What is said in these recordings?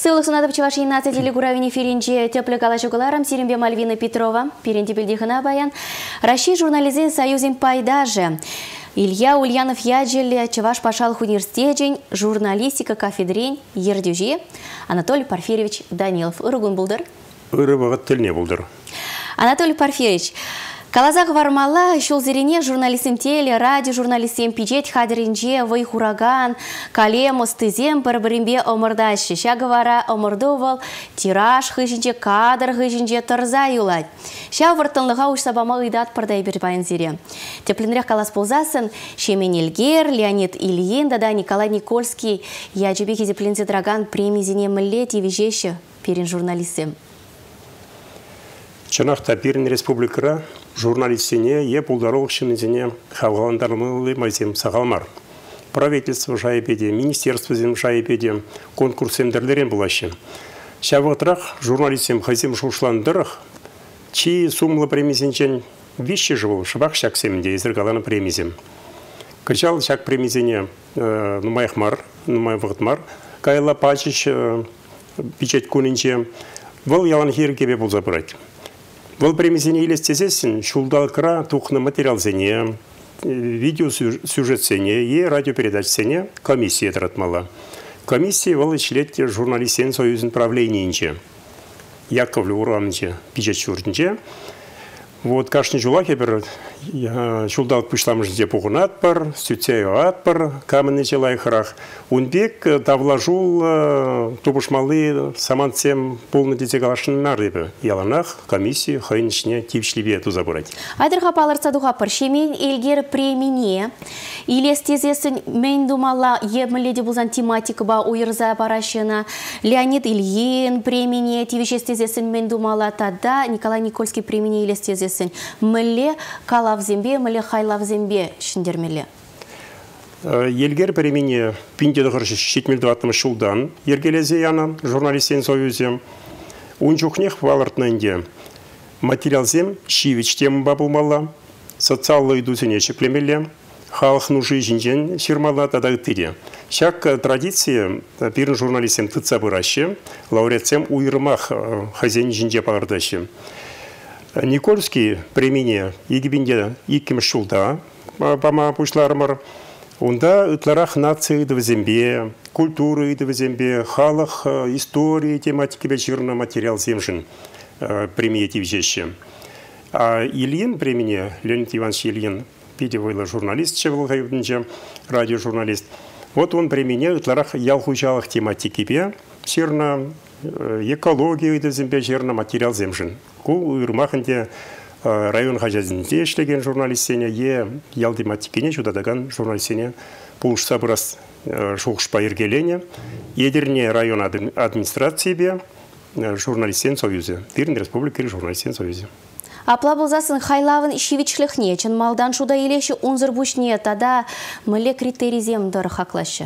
Сылық сунатып Чувашия нация телегуравини ференче тепле калашугаларам Сирембе Мальвина Петрова, перенти бельдихана баян, Россия журнализин союзин пайдаже. Илья Ульянов яджели Чуваш пашалх университетен, журналистика кафедрень ердюже, Анатолий Порфирьевич Данилов. Ургун булдыр? Урыбағат тіліне булдыр. Анатолий Порфирьевич, Калазах вармала, шул зелене журналистим теле, радио журналистим пичет хадеринже, вай хураган, калемос тызем барбаримбе омырдайшы. Шаговара омырдовал, тираж хыжинже, кадр хыжинже тарза юлать. Ша вартанлыға уж сабама ыдат пардай бір байын зере. Тепленрек калас ползасын, Шемен Ильгер, Леонид Ильин, да Николай Никольский, я джебеки зеплензе драган премизине млет и вежеще перен журналистим. Чанақта перен республикара журналистине е пулдаролықшынызіне хавғаландармылы майзем сағалмар. Правительство жайпеде, министерство зем жайпеде, конкурсемдерлерен бұлашы. Шавғытырақ журналистем хайзем шушландырық, чи сумлы премизенчен вещи живыл, шыбақ шаксемінде езіргаланы премизем. Кычал шак премизене нумайхмар, нумайвғытмар, кайла пачыш пичет кунинче, выл ялан хиркебе бұл забырать. Бұл премизене елестезесін, шулдалқыра тұқны материал зене, видео сюжет зене, е радиопередач зене комиссия таратмала. Комиссия бұл ішлетте журналистен союзын правлениенче. Яковлю урамынче пичет шуртынче. Вот кашны жулаке бір шулдалық пышламышынде пұғынат бар, сүтсею ат бар, камыны желайқырақ. Унбек тавлажул тубышмалы саманцем полны дете галашыннар ебі. Яланақ комиссия хайын ішіне тепшлебе туза бұрайды. Айдырға палырца дұға пыр, Шемен Эльгер премине, илестезесін мен думала еміледе бұлзан тематика ба ойырза барашына, Леонид Ильин премине, тевешестезесін мен думала тада, Николай Никольский премине илестезесін. Мүлі калавзембе, мүлі хайлавзембе шындермелі. Елгер премине пиндеді ғыршы 70-20 жылдан ергелезе яна журналистен союзе. Унчухнех валартнанде материалзем шивич тем бабылмала, социаллы идусене шеклемелі, халық нужы жинжен шермала тадағыттыре. Шак традиция пирін журналистем тыца бұрашы, лауреатсем уйрымақ хазен жинже пағырдашы. Никольский премине егібінде 2 жылда бама пушларымыр. Онда ытларах нации идывзембе, культуры идывзембе, халық истории тематики вечерна материал земжин премия тивжеще. А Ильин премине, Леонид Иванович Ильин, пидевойлы журналист, чевылғайвдынче, радиожурналист. Вот он премине ытларах ялхучалых тематики бе, черна экология идывзембе, черна материал земжин. Кул үйірмақынде район хажазінде ешлеген журналистене е ял тематикене жудадаган журналистене пулышса бұрас шоқшпа ергелене. Едерне район администрации бе журналистен союзе. Бірін республикері журналистен союзе. Апла болзасын хайлавын шивичліхне, чын малдан шуда елеші унзыр бұшне, тада мүлі критеризем дұры хақлашы.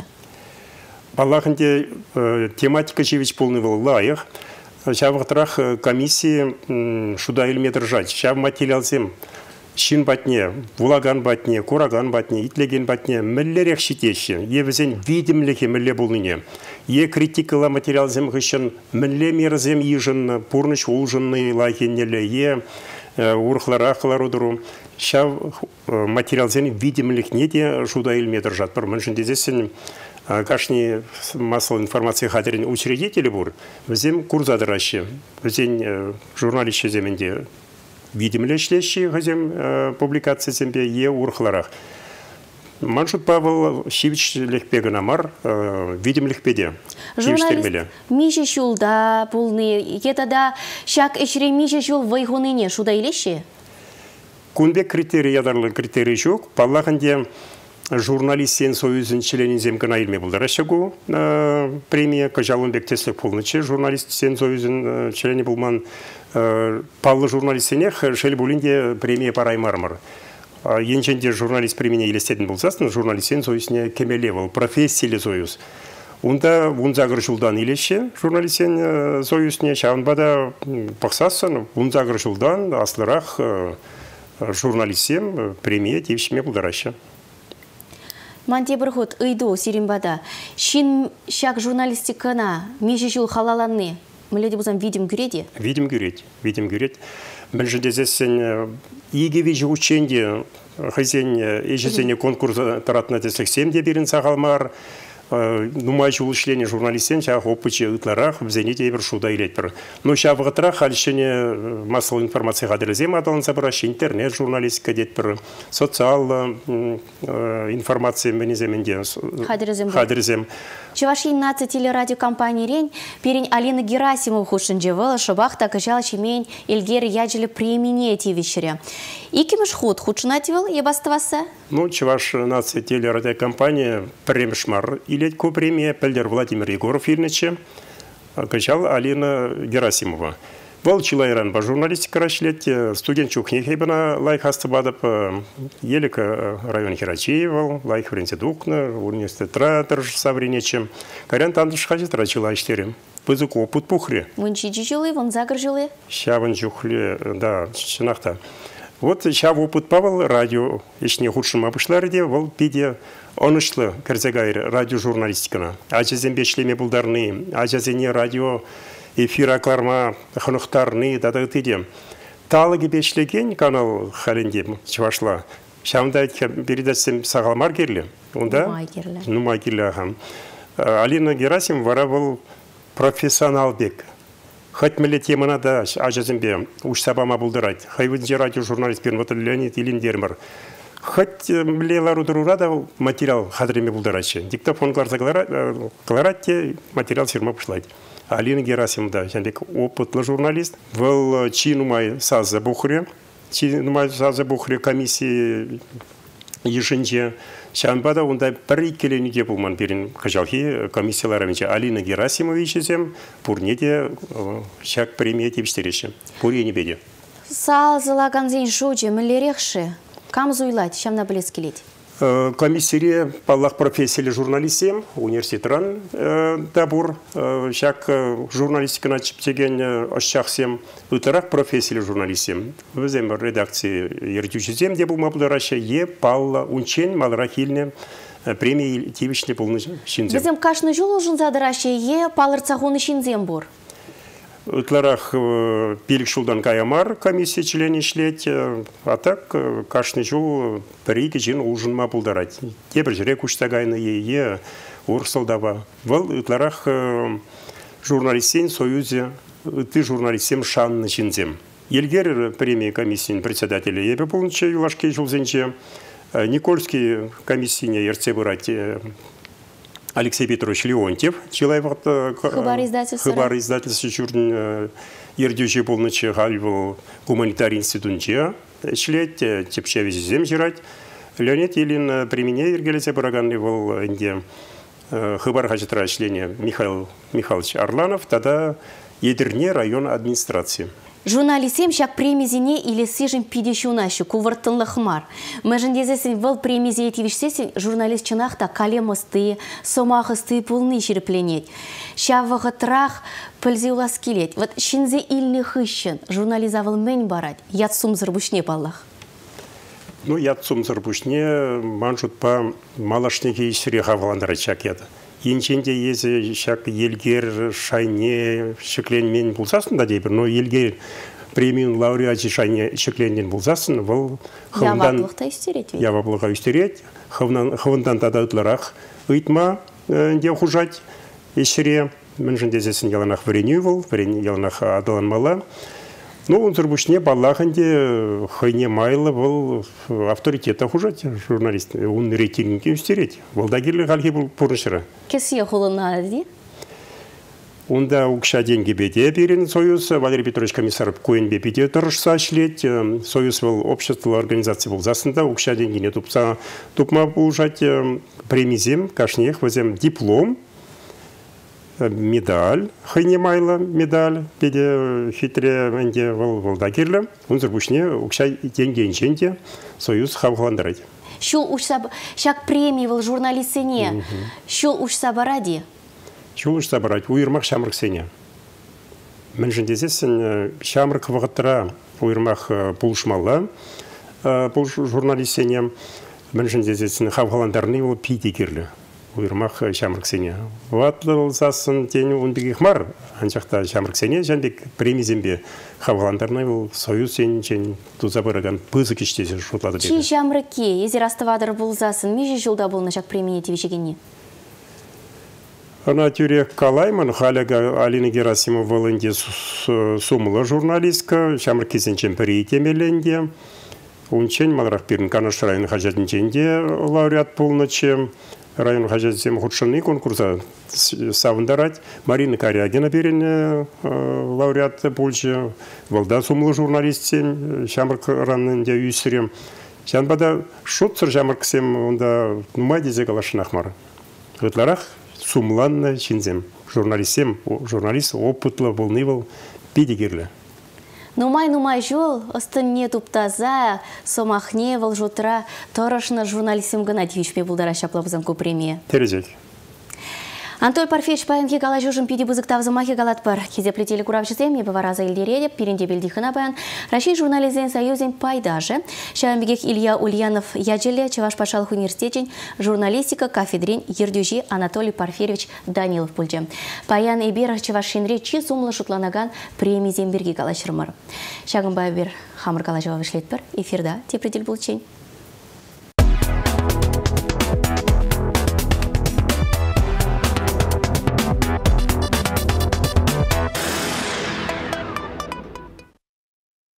Баллахынде тематика шивич полный был лайық. Шавғытырақ комиссии шуда илметр жать. Шав материалзем шин батне, вулаган батне, кураган батне, итлеген батне, мүллерек шитеші. Евізен видимліке мүлле болныне. Е критикала материалзем ғышын мүлле мерзем ежін, пурныш улжынны лайкеннелі, е урхларақылар удыру. Шав материалзем видимлік неде шуда илметр жат. Бір мүншін дезесін кашни массовой информации хадерин учредители бур, взем курзадыращи, взем журналище земенде видимлешлещи, взем публикации зембе е урхларах. Маншут Павел Шивич лехпеганамар видимлехпеде. Журналист Миша Шулда полный, етада шак эшре Миша Шул вайгоныне шуда илеши? Кунбек критерий ядарлы критерий жоқ, паллаханде журналистен союзын членінзем гына илме болды. Рашагу премия Кажалынбек Теслек полныче журналистен союзын члені болман паллы журналистенех шел болинде премия парай мармар. Енченде журналист премия елестетін болсасын журналистен союзіне кемеле бол, профессиялы союз. Онда унзагыр жылдан елеші журналистен союзіне шағынбада пақсасын унзагыр жылдан аслырақ журналистен премия тевшіме болдарашы. Манте бір ход ыйду сиримбада. Шин шак журналистикана меже жыл халаланны. Міледі бұзан видим күреде? Видим күрет. Мен жедезесен егеве жүгученде хызен ежезене конкурс таратына десек семде берін сағалмар. Нумай жулышление журналистен шақ опычы ұтларақ бізене дейбір шуда илетпір. Но шавғытырақ әлішіне массовый информация қадырызем адалын забырашы интернет журналистика детпір, социал информация менеземенде қадырызем. Чеваши 11 телерадиокомпании перень Алина Герасимов хушинжевала шабахта качал чемень Эльгер яджели применете вечеря. Икимеш ход худшинативал ебаставаса? Ну, Чеваш 11 телерадиокомпания премшмар илет ко премия Пельдер Владимир Егоров Ильиче качал Алина Герасимова. Вол чилайран по журналистика рашлет, студент чухнехебана лайк астабадап елика район Хирачиевал, лайк Френцедукна, университет Тратер Савринечем, карян тандыш хажит рачила иштерем. Пызык опыт пухре. Вон чичи жилы, вон загр жилы? Щаван жухле, да, чинахта. Вот щав опыт павал радио, ишне худшим обышларде, вол пиде онышлы керзегайр радио журналистикана. Ажазембешлеме булдарны, ажазене радио эфир акларма ханухтарны дадагытыдем. Талыгы бешлеген канал халендем чывашла. Шамда передачсем сагалмар керле. Нумай керле. Алина Герасим вара был профессионал бек. Хоть меле темана да ажазембе уж сабама булдырать. Хайвынже радио журналист пермот Леонид Илиндермар. Хоть мле ларудурада материал хадреме булдырачы. Диктофон кларатте материал фирма пошлать. Алина Герасимовна, жандек опытлы журналист. Был чинумай саза бухре комиссии ешенче. Шамбада онда бір келенеге болман берін кажалхи комиссияларымынча Алина Герасимович зем пурнеде шак премия тепштереші. Пурье беде. Сазылаган зейн шоджи мілерекші. Кам зуйлать, шамна білес келет? Комиссия паллах профессии журналистем, университетран дабур, шак журналистика начептеген ошчахсем, утарах профессии журналистем. Везем редакции ердючизем, где был мабудараща, е палла унчен малрахильне премии тивичне полный шинзем. Везем кашны жол ужин задараща, е палырцахуны шинзем бур. Утларах пилик шулдан каямар комиссия члене шлеть, а так кашный жул парики жин ужин ма пулдарать. Тебр жрек уштагайна е урсалдава. Вал утларах журналистен союзе ты журналистем шанны шинзем. Елгер премии комиссии председателя ебе полноче юлашки жулзенче. Никольский комиссийне ерце брать Алексей Петрович Леонтьев, человек хабар издательства чурн ердючий полночи галвил гуманитарий институтче шлет тепчевич земжирать. Леонид Елин применяя ергелесе бараганный был инде хабар хачатра члене Михаил Михайлович Орланов, тогда ядерне район администрации. Журналистем шак премизине или сижем пидещунащу, кувыртынлы хмар. Мәжін дезесін выл премизе етевішсесін журналист чынақта калемысты, сомақысты пулны шеріпленет. Шавығы трақ пілзе улас келет. Вот шинзе илні хыщын журнализавыл мән барад, ятсум зырбушне баллах. Ну, ятсум зырбушне манжут па малашнеге ишіре хаваландыры чак еді. Енченде езі шак елгер шайне шекленмен болсасын да дейбір, но елгер премиум лауреаты шайне шекленмен болсасын, бұл яваблыға үстерет, хавындан тада ұтларақ ұйтма де хужать ешіре, мен жындезесін яланақ вареню был, яланақ адаланмала. Ну, он зырбушне баллаханде хайне майлы был авторитета хужать журналист. Он рейтинги үстерет. Волдагирлі ғалхи был пұрышыра. Кесия хулына ази? Онда укша деньги беде берен союз. Валерий Петрович комиссаров коен бепеде тұрышса шлет. Союз был общество организации был засында. Укша деньги не тупса. Тупма пулжать премизем, кашнех, возем диплом. Медаль, хайнемайла медаль, педе хитре менде волдагирлі. Он зырбушне укша деньги инченде союз хавғаландырайды. Шул ушсаб шак премии вол журналистине. Шул ушсабаради. Шул ушсабарад уйырмақ шамрық сене. Мен жіндезесін шамрық вағыттыра уйырмақ пулшмалла пул журналистине. Міншін дезесін хавғаландарны ол пейте керлі. Уйырмақ шамырксене. Ватлы засын тені ондық мар. Анчақта шамырксене жәнбек премизембе хавғаландарны ол союз сенен туза бұрыған пызы кештесін шутлады беді. Чи шамырке, езер астывадыр бұл засын, меже жылда болны жақ премине тевешегенне? Ана тюрек калайман, халяга Алина Герасимова валынде сумыла журналистка, шамыркесен чемпірей темеленде. Унчен малрақ бірін канаш район хажатынченде лауреат полночем. Район хажатынчем худшаны конкурса савындарать. Марина Корягина берін лауреат полче. Валда сумыла журналистен, шамырк раннынде үйсірем. Жанбада шутсыр шамырксем, онда нумай дезе калашынақмар. Ғытларақ сумланны шинзем. Журналист опытлы болны был педигерлі. Нумай жол, остынне туптаза, сомахне вал жутра, торашна журналистим гына тивишпе булдара шаплабызам премия. Терезек. Антоль Парфеевич паянки гала жужым пиди бузыктав замахи галат пар. Кизе плетели куравчысем, ебе вараза илдередеп, перенде белдихына баян. Россия журнализен союзен пайдаже. Шаямбегех Илья Ульянов яджеле, Чеваш Пашалых университетен, журналистика кафедрин Ердюжи Анатолий Парфеевич Данилов пульче. Паян ибер Чеваш шинре чи сумлы шутланаган премии земберги гала шырмар. Шагын байбер хамыр гала жава вышлет пар. Эфирда тепредель булчень.